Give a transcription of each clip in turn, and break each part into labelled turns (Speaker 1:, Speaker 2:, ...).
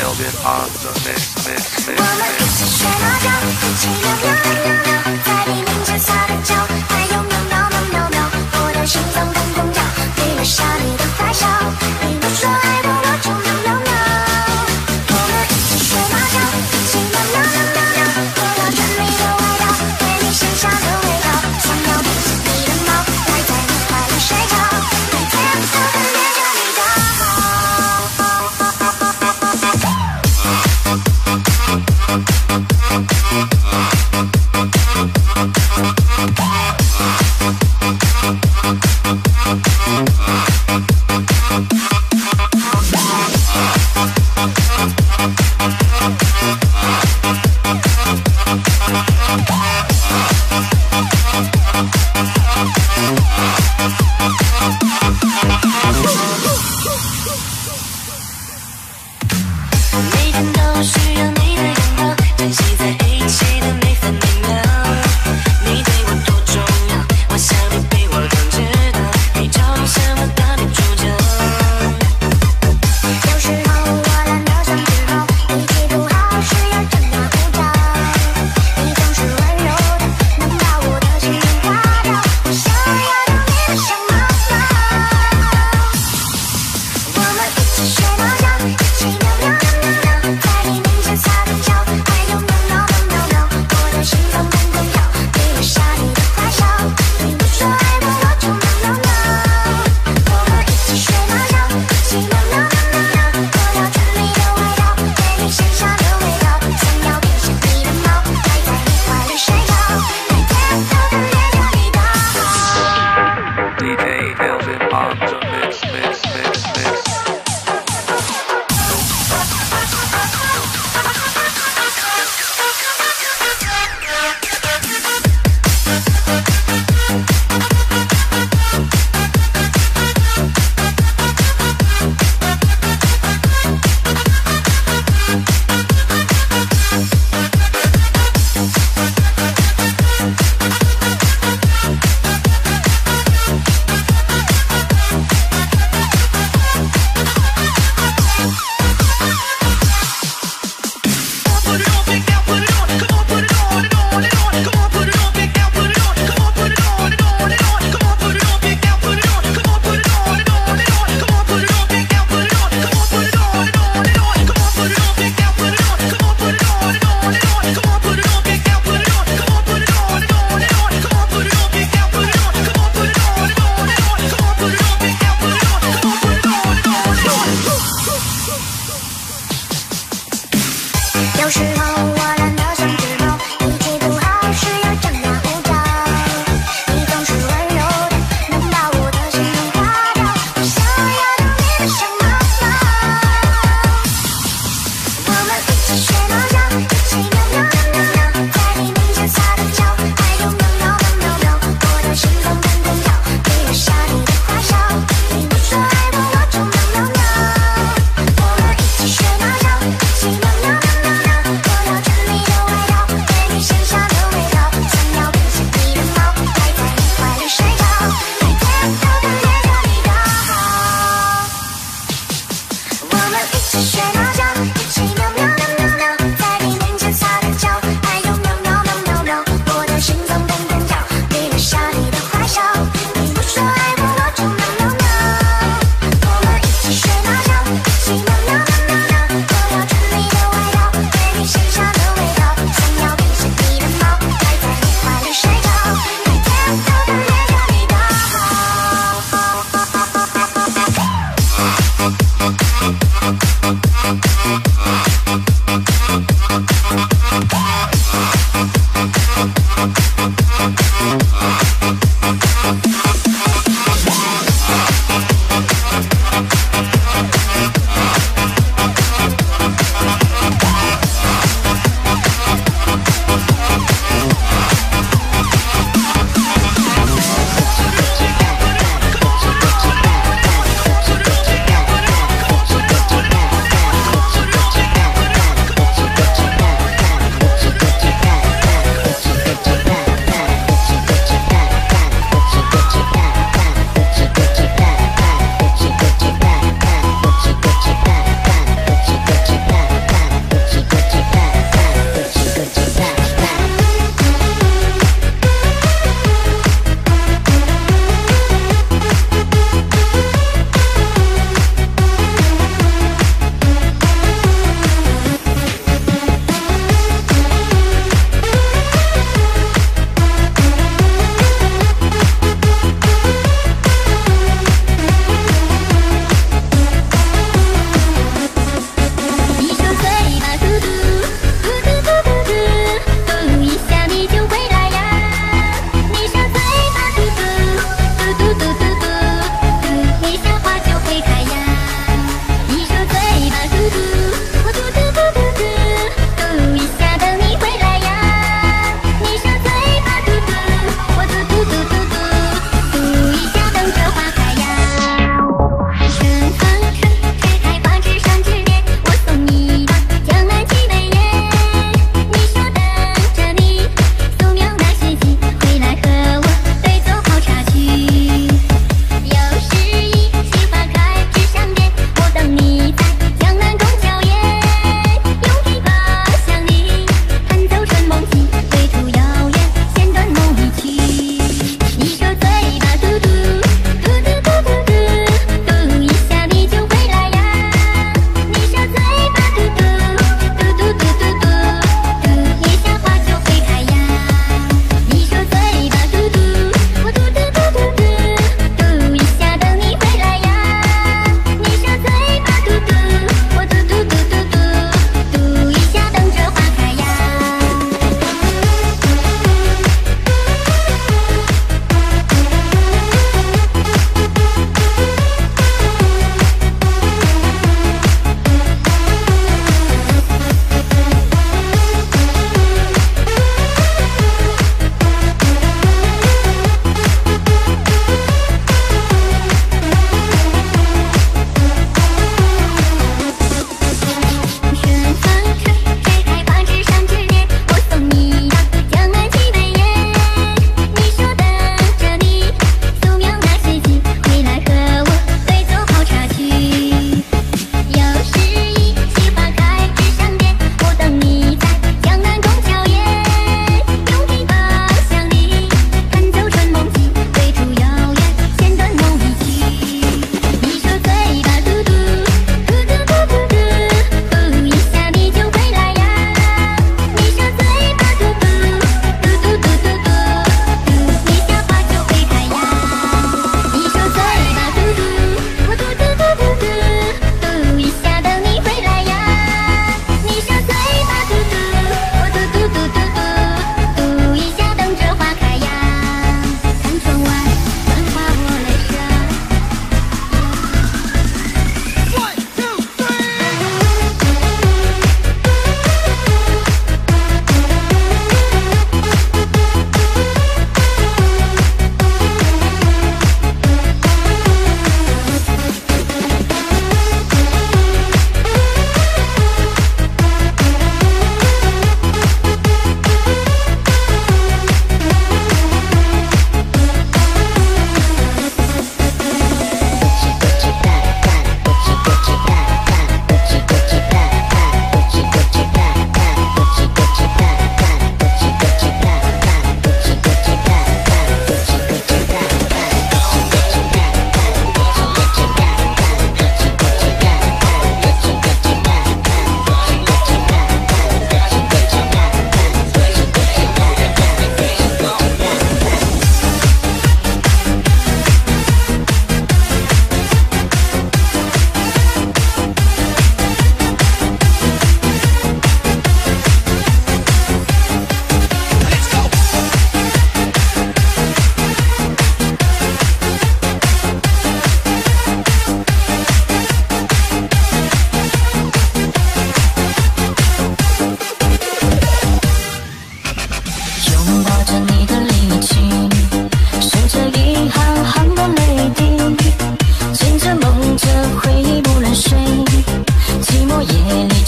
Speaker 1: Velvet on the mix.
Speaker 2: 我们一起学猫叫，一起喵喵喵喵喵，在你面前撒个娇，还有喵喵喵喵喵，我的心脏砰砰跳，迷恋上你的坏笑，你不说爱我，我就喵喵喵。我们一起学猫叫，一起喵喵喵喵喵，我要穿你的外套，对你身上的味道，想要变成你的猫，赖在你怀里睡觉，每天都等恋着你的好。每天都需要你的拥抱，珍惜在一起的每分每秒。你对我多重要，我想你比我更知道，你就像我的女主角。有时候我懒得像只猫，脾气不好时要张牙舞爪。你总是温柔的，能把我的心融化掉。我想要当你的小猫猫。我们一起学猫叫，一起喵喵喵喵喵，在你面前撒个娇，还有喵喵喵喵喵，我的心脏砰砰跳，迷恋上你的坏笑，你不说爱我，我就喵喵喵。我们一起学猫叫，一起喵喵喵喵喵，我要穿你的外套，对你身上的味道，想要变成你的猫，赖在你怀里睡觉，每天都等恋着你的好。
Speaker 1: DJ Velvet on the mix. 有时候我懒得像只猫，脾气不好时要张牙舞爪。你总是温柔的，能把我的心融化掉。我想要当你的小猫猫。我们一起学猫叫，一起喵喵喵喵喵，在你面前撒个娇，还有喵喵喵喵喵，我的心脏砰砰跳，迷恋上你的坏笑，你不说爱我，我就喵喵喵。我们一起学猫叫，一起喵喵喵喵喵，我要穿你的外套，对你身上的味道，想要变成你的猫，赖在你怀里睡觉，每天都等恋着你的好。我们一起学猫叫，一起喵喵喵喵喵，在你面前撒个娇，还有喵喵喵喵喵，我的心脏砰砰跳，迷恋上你的坏笑，你不说爱我，我就喵喵喵。我们一起学猫叫，一起喵喵喵喵喵，我要穿你的外套，对你身上的味道，想要变成你的猫，赖在你怀里睡觉，每天都等恋着你的好。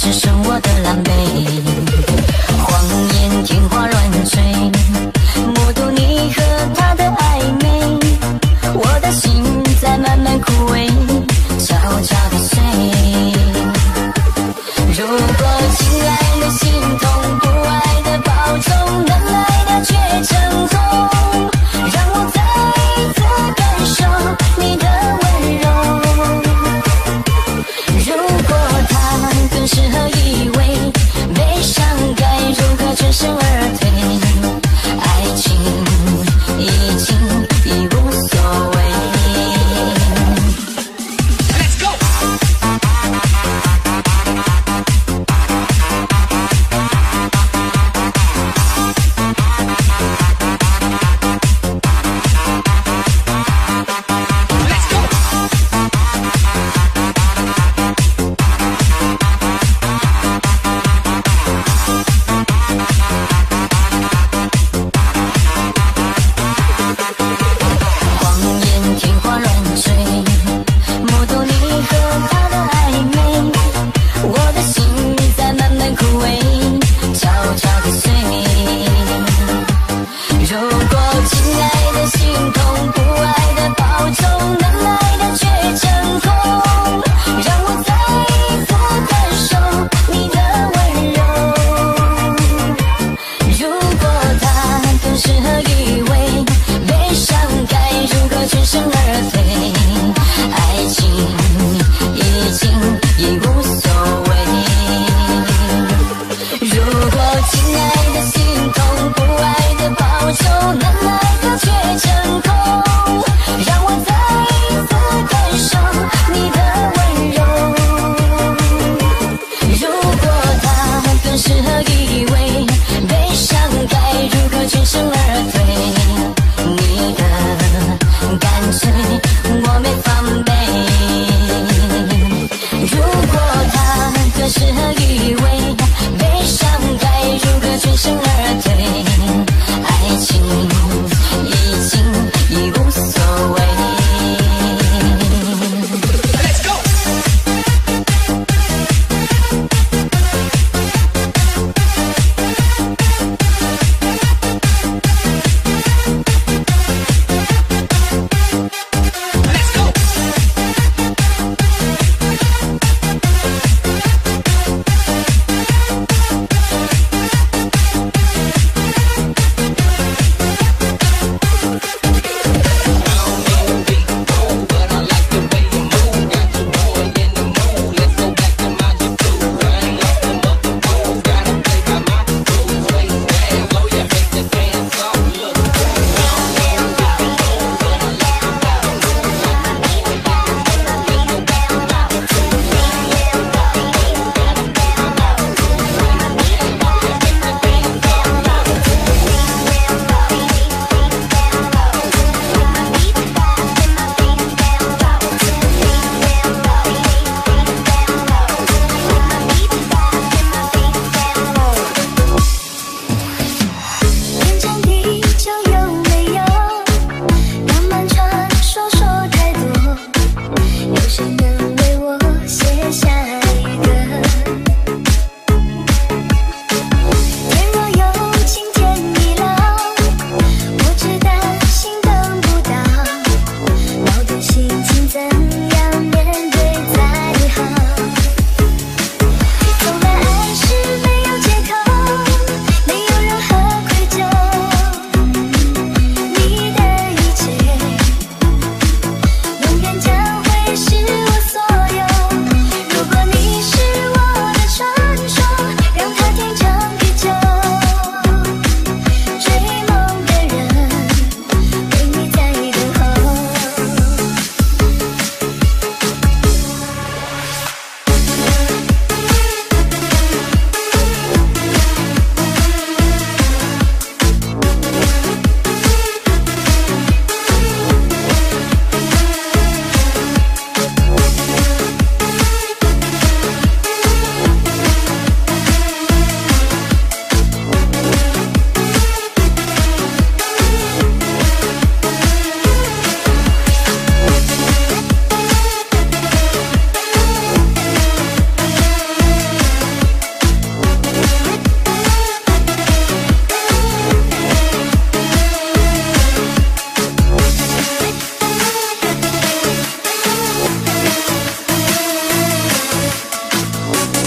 Speaker 3: 只剩我的狼狈。谎言天花乱坠，目睹你和他的暧昧，我的心在慢慢枯萎，悄悄地碎。如果亲爱的心痛，不爱的保重，能爱的却成空，让我再一次感受你的温柔。如果他更适合依偎，悲伤该如何全身而退？爱情已经已无所谓。Let's go！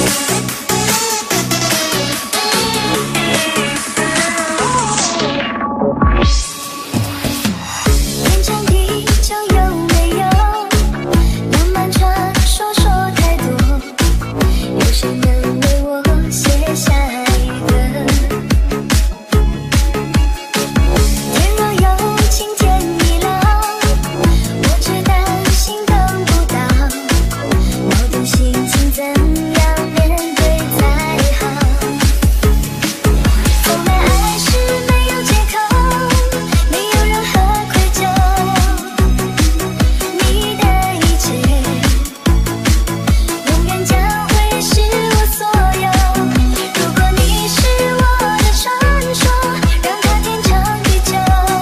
Speaker 2: 天长地久有没有浪漫传说说太多？有谁能为我写下一个？天若有情天亦老，我只担心等不到。矛盾心情怎样面对才好？从来爱是没有借口，没有任何愧疚。你的一切永远将会是我所有。如果你是我的传说，让它天长地久。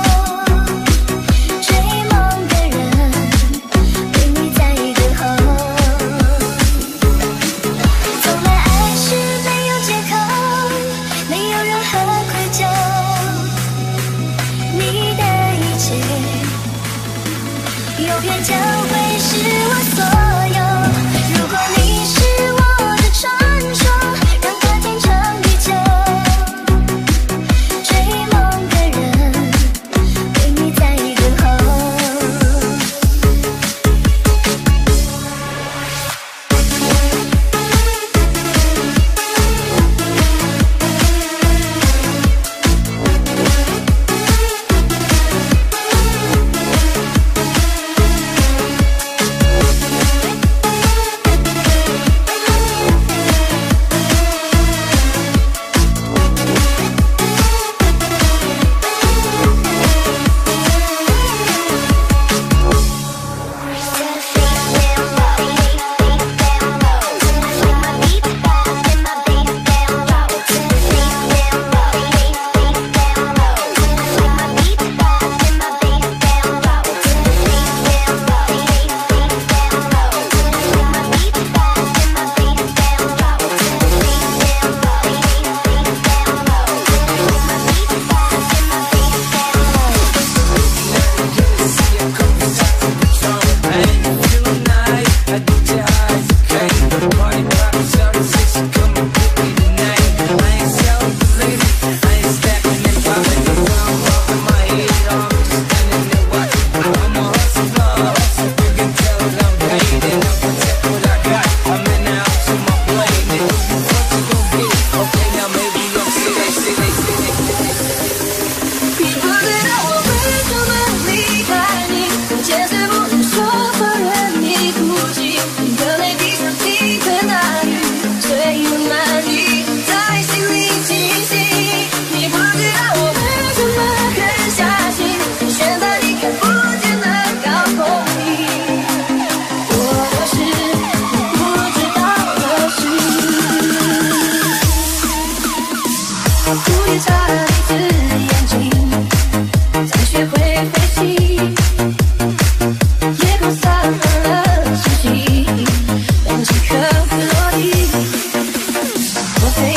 Speaker 2: 追梦的人为你在等候。从来爱是没有借口，没有任何愧疚。你的一切永远将会是我所有。如果你是我的传说，让它天长地久。追梦的人为你在等候。你不知道我为什么离开你，从千岁不能说话，任你哭泣，你的泪滴像滴在那里，追不满你在心里清晰。你不知道我为什么狠下心，选在你看不见的高空里。我的事你不知道的事，蝴蝶眨了一只眼睛，才学会飞行。夜空洒满了星星，让几颗会落地。我飞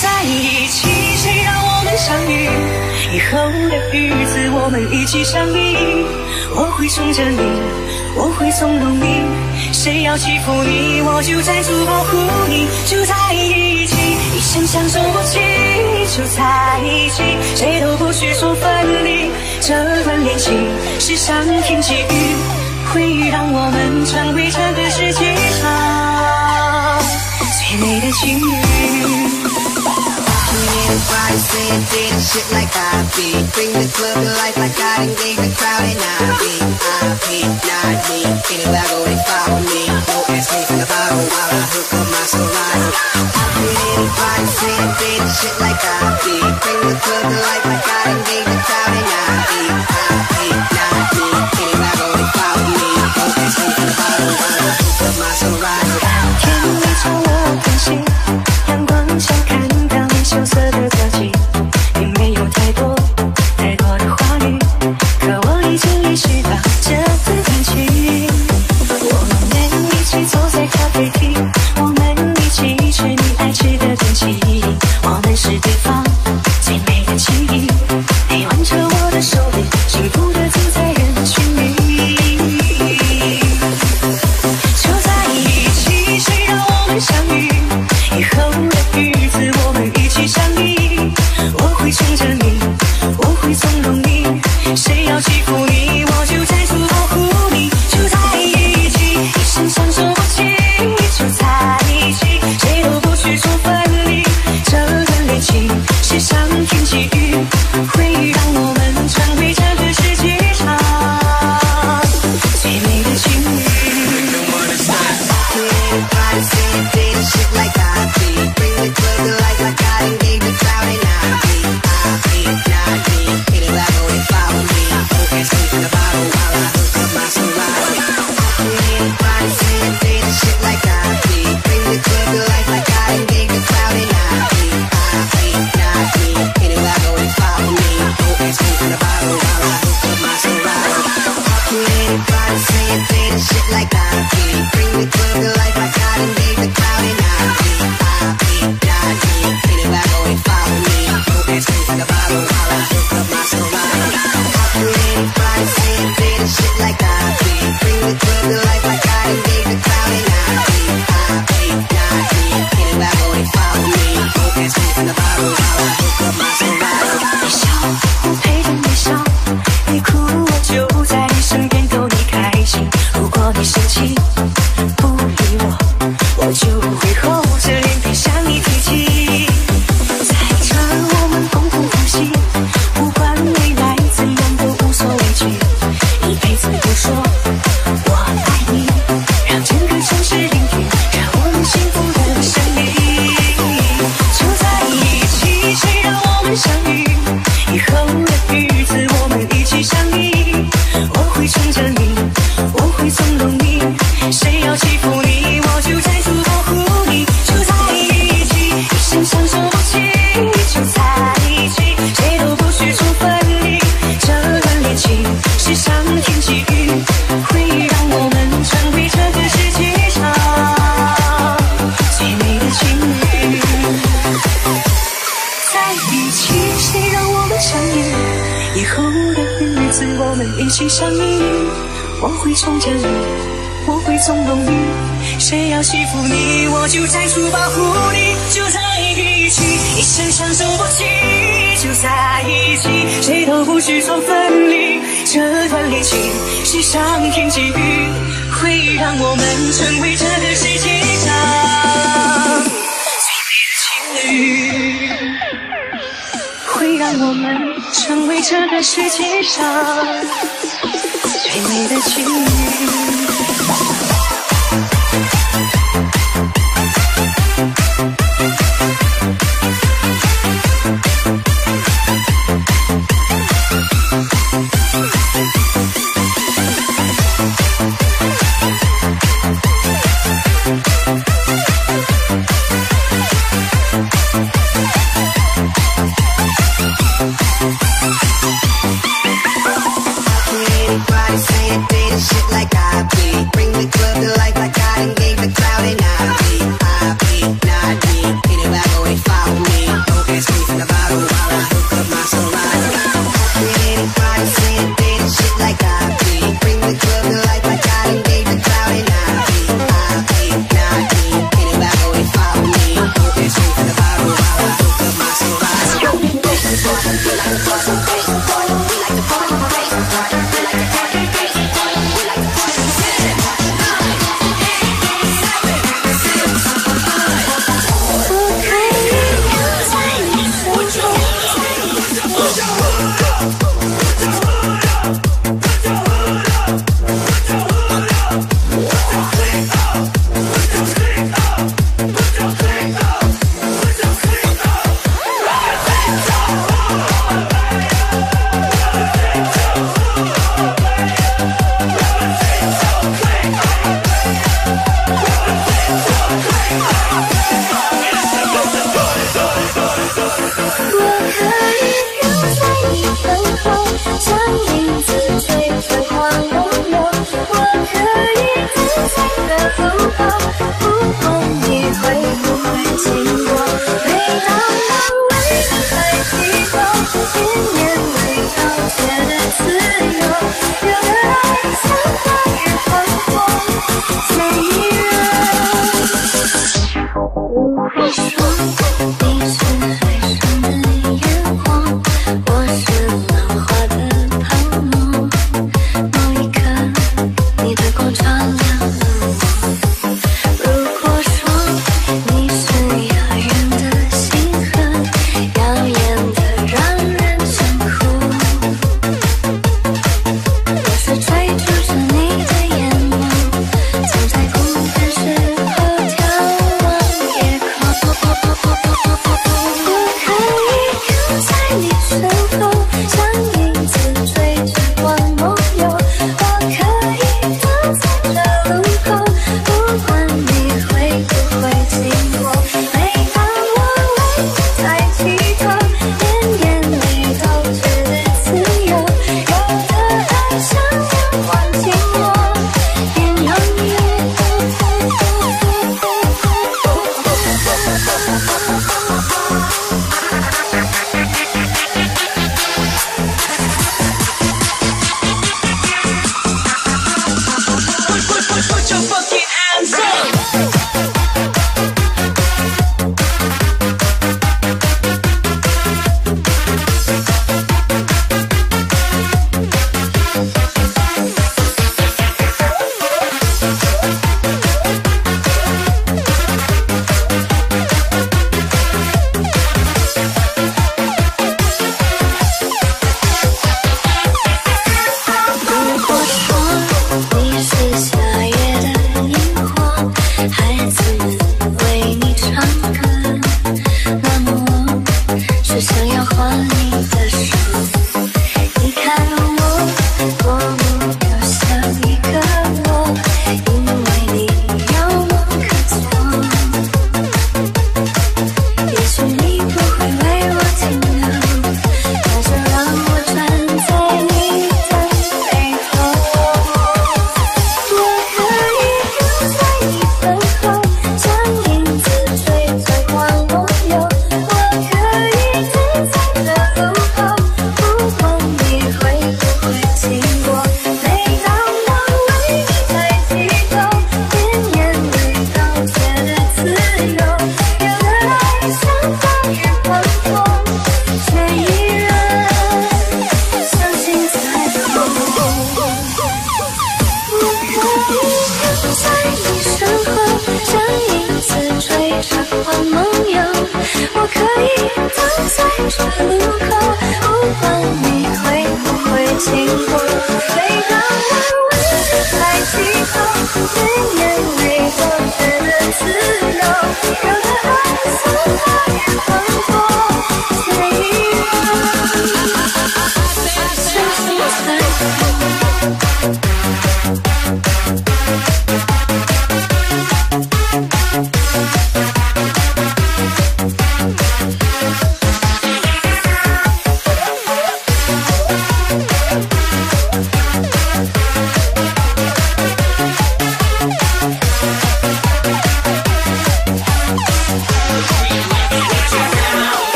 Speaker 3: 在一起，谁让我们相遇？以后的日子我们一起相依。我会宠着你，我会纵容你，谁要欺负你，我就在处保护你。就在一起，一生相守不弃，就在一起，谁都不许说分离。这段恋情是上天给予，会让我们成为这个世界上最美的情侣。
Speaker 4: Everybody saying did shit like I be. Bring the club to life like I done gave the crowd an IP, not me. Anywhere I go, they follow me. Don't ask me from the bottle while I hook up my Serato. Everybody saying did shit like I be. Bring the club to life like I done gave the crowd an IP, not me. Anywhere I go, they follow me. Don't ask me from the bottle while I hook up my Serato.
Speaker 3: 天没朝我看齐，阳光下看到你羞涩的表情，并没有太多的话语，可我已经意识到这份感情。我们一起坐在咖啡厅，我们一起吃你爱吃的东西，我们是对方最美的记忆。你挽着我的手臂，幸福的走在人群里。就在一起，谁让我们相遇？以后的日子我们一起相依。我会宠着你，我会纵容你，谁要欺负你，我就在处保护你。就在一起，一生相守不弃，就在一起，谁都不许说分离。这段恋情是上天给予，会让我们成为这个世界上最美的情侣。
Speaker 4: Everybody saying did shit like I be. Bring the club to life like I done gave the crowd an IP, not me. Anywhere I go, they follow me. Don't ask me from the bottle while I hook up my Serato. Everybody saying did shit like I be. Bring the club to life like I done gave the crowd an IP, not me. Anywhere I go, they follow me. Don't ask me from the bottle while I hook up my Serato. Everybody saying did shit like I be. Bring the club to life like I done gave the crowd an IP, not me. Anywhere I go, they follow me. Don't ask me from the bottle while I hook up my Serato. Everybody saying did shit like I be. Bring the club to life like I done gave the crowd an IP, not me. Anywhere I go, they follow me. Don't ask me from the bottle while I hook up my Serato.
Speaker 3: 你笑，我陪着你笑，你哭我就在你身边逗你开心。如果你生气不理我，我就会厚着脸皮向你提起。在这我们共同呼吸，不管未来怎样都无所畏惧，一辈子不说我爱你，让整个城市聆听着我们幸福的声音。就在一起，谁让我们相遇？以后的日子我们一起相依。我会宠着你，我会纵容你，谁要欺负你，我就在处保护你。就在一起，一生相守不弃，就在一起，谁都不许说分离。这段恋情是上天给予，会让我们成为这个世界上最美的情侣。在一起，谁让我们相遇？以后的日子我们一起相依。我会宠着你，我会纵容你，谁要欺负你，我就在处保护你。就在一起，一生相守不弃，就在一起，谁都不许说分离。这段恋情是上天给予，会让我们成为这个世界上最美的情侣，会让我们成为这个世界上最美的情侣。
Speaker 4: Everybody saying did shit like I be. Bring the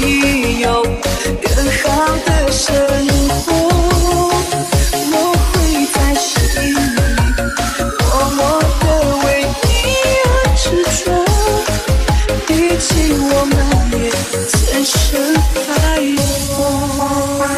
Speaker 5: 以有更好的生活，我会在心里默默的为你而执着。毕竟我们也曾深爱过。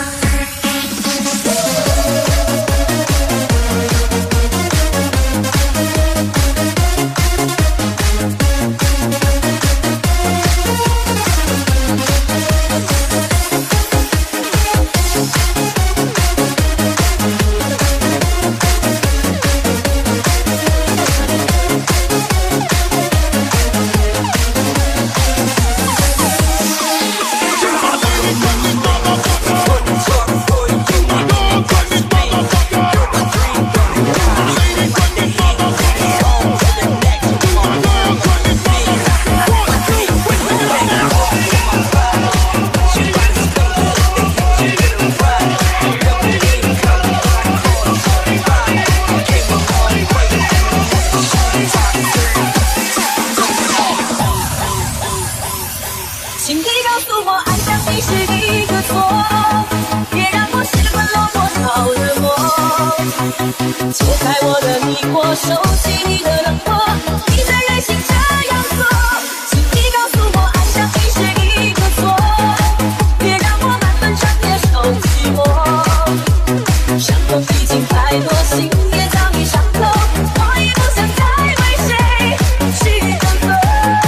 Speaker 3: 解开我的迷惑，收起你的冷漠，你的任性这样做，请你告诉我，爱上你是一个错，别让我满分穿越受寂寞。伤口已经太多，心也早已伤透，我已不想再为谁去等候。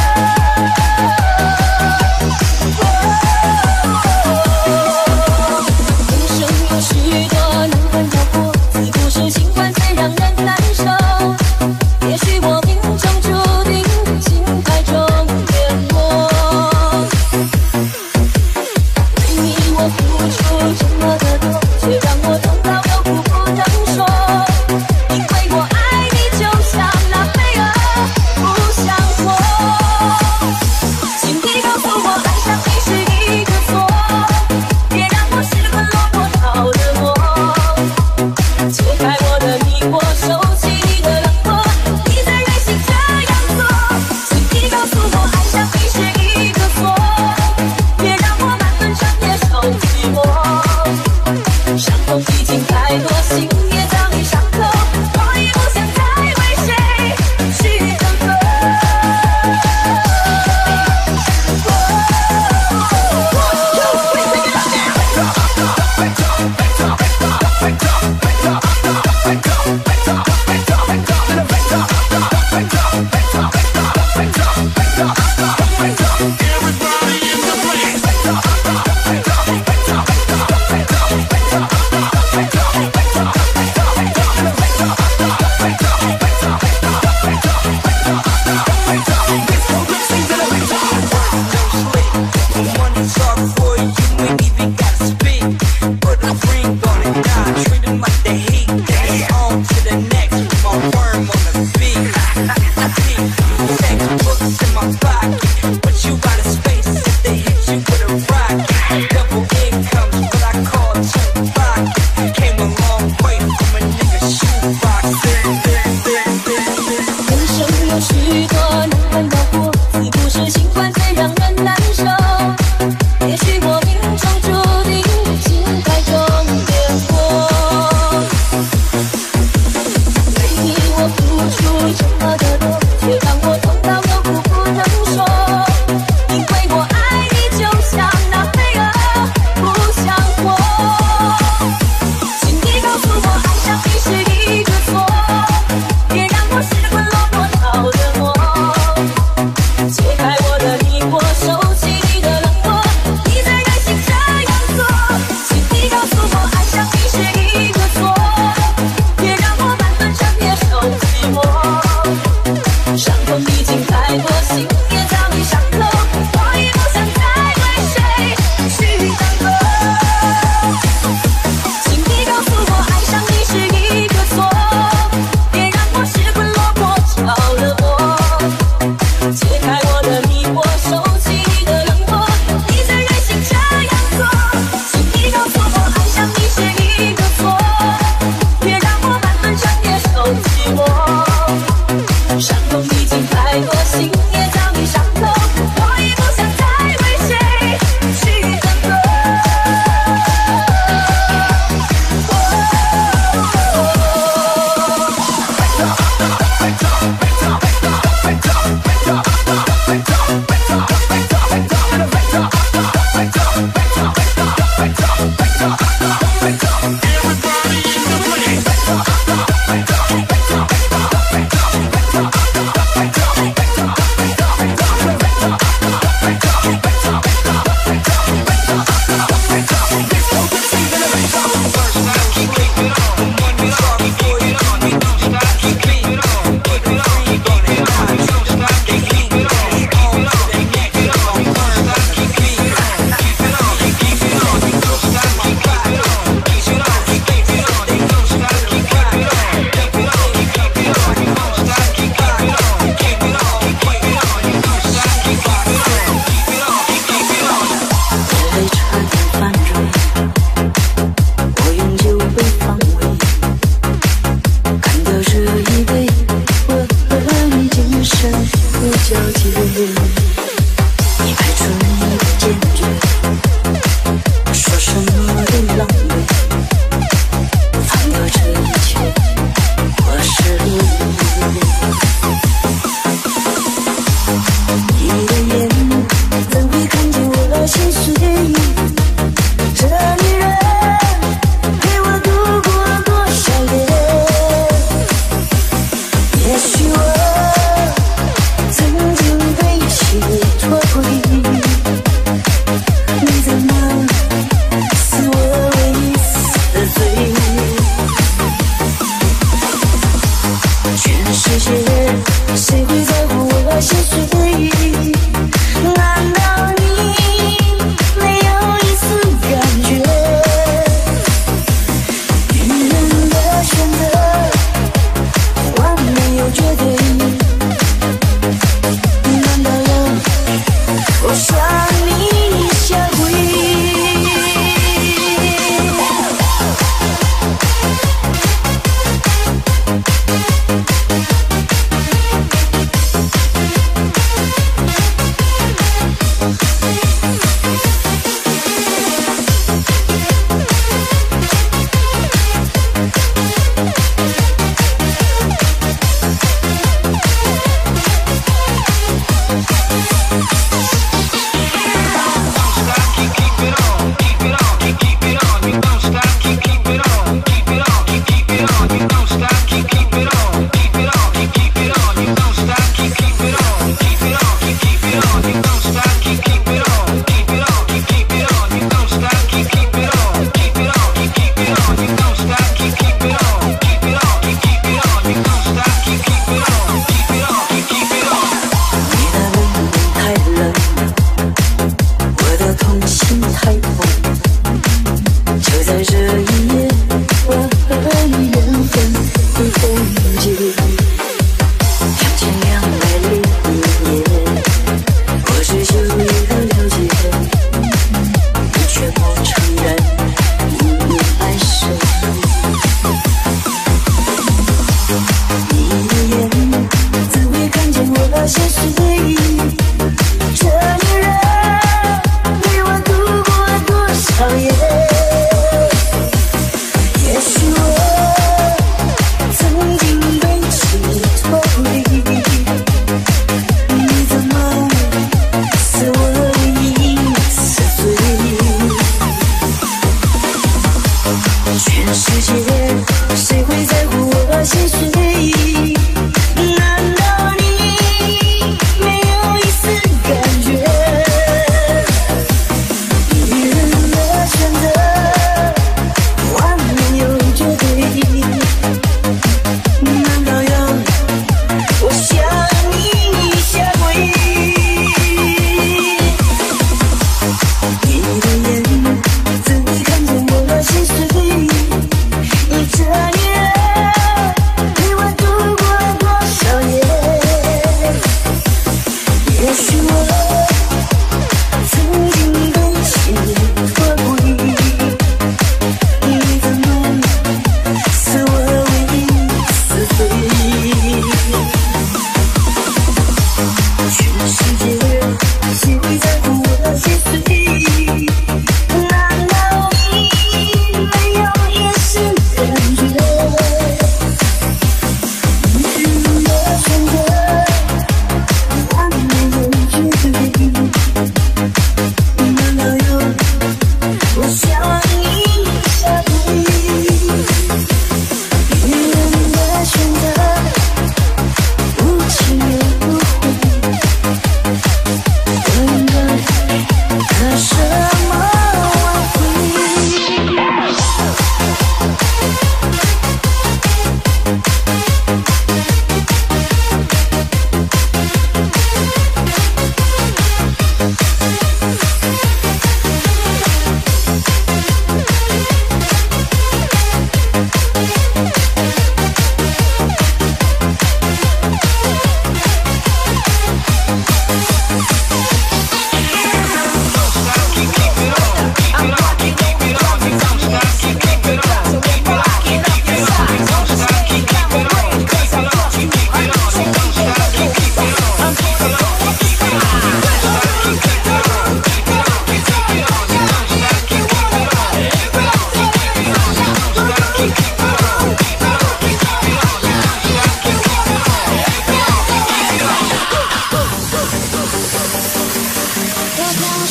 Speaker 3: 人生有许多难关跳过，自古是情关最让人难受。也许我命中注定情海中淹没，为你我付出这么的多，却让我痛到有苦不能说。因为我爱你就像那飞蛾不想活，请你告诉我，爱上你是一个错，别让我失魂落魄到了我。解开我的迷惑，收起你的冷漠，你的任性这样做，请你告诉我，爱上你是一个错，别让我满分穿越受寂寞。伤口已经太多，心也早已伤透，我已不想再为谁去等候。人生有许多难关跳过，自古是情关最让人难受。也许我命中注定情海中淹没，为你我付出这么的多，却让我痛到有苦不能说。因为我爱你就像那飞蛾不想活，请你告诉我，爱上你是一个错，别让我失魂落魄到了我。解开我的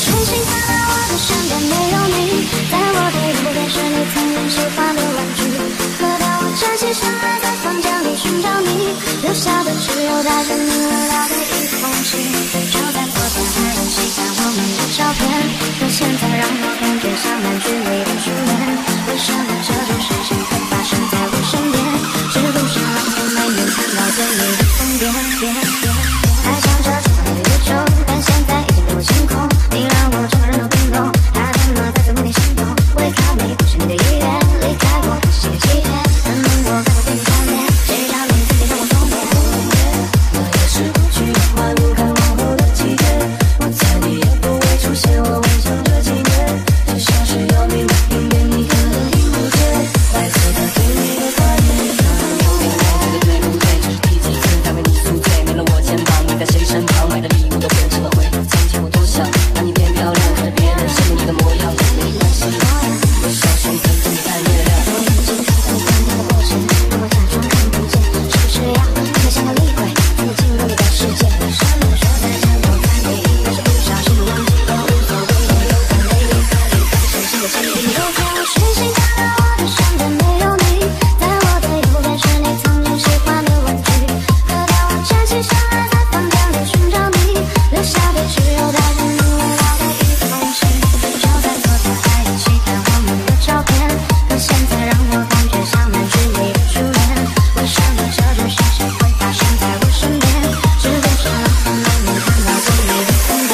Speaker 1: 真心看到我的身边没有你，在我的右边是你曾经喜欢的玩具。可当我站起身来在房间里寻找你，留下的只有带着你味道的一封信。就在昨天还能细看我们的照片，可现在让我感觉像烂剧里的主演。为什么这种事情会发生在我身边？是不是让我没能看到对你的疯癫？还想着这样的宇宙，但现在已经被我清空。你让我整个人都冰冻，还怎么再怎么你心动？我也靠你，不是你的意愿，离开我不是你的欺骗，能不能我再不对你贪恋？谁让你自己让我疯癫？我也是不去换不看往后的季节，我猜你也不会出现，我幻想这几年，就像是有你的音乐，你可以不见，白色的对你的怀念。对不对？这是第几次才为你宿醉？没了我肩膀，你在谁身旁？买的礼物都变成了灰。曾经我多想让你变漂亮，看着别人羡慕你的模样，没关系，我小心等着你看月亮。我眼睛看着你关掉的过程，让我假装看不见，是不是要你想要理会，才能进入你的世界？什么说再见都在回忆，但是不小心忘记都无所谓，我有在美丽和你发生新的记忆。昨天我睡醒看到我的身边没有你，在我的右边是你曾经喜欢的玩具。可当我站起身来在房间里寻找你，留下的只有带着你味道的一封信。就在昨天还一起看我们的照片，可现在让我感觉像烂剧里的主演。为什么这种事情会发生在我身边？是不是让我没能看到对你的疯癫？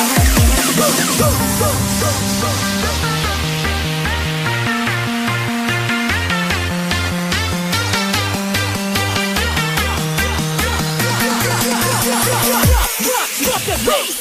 Speaker 5: Rock the bass.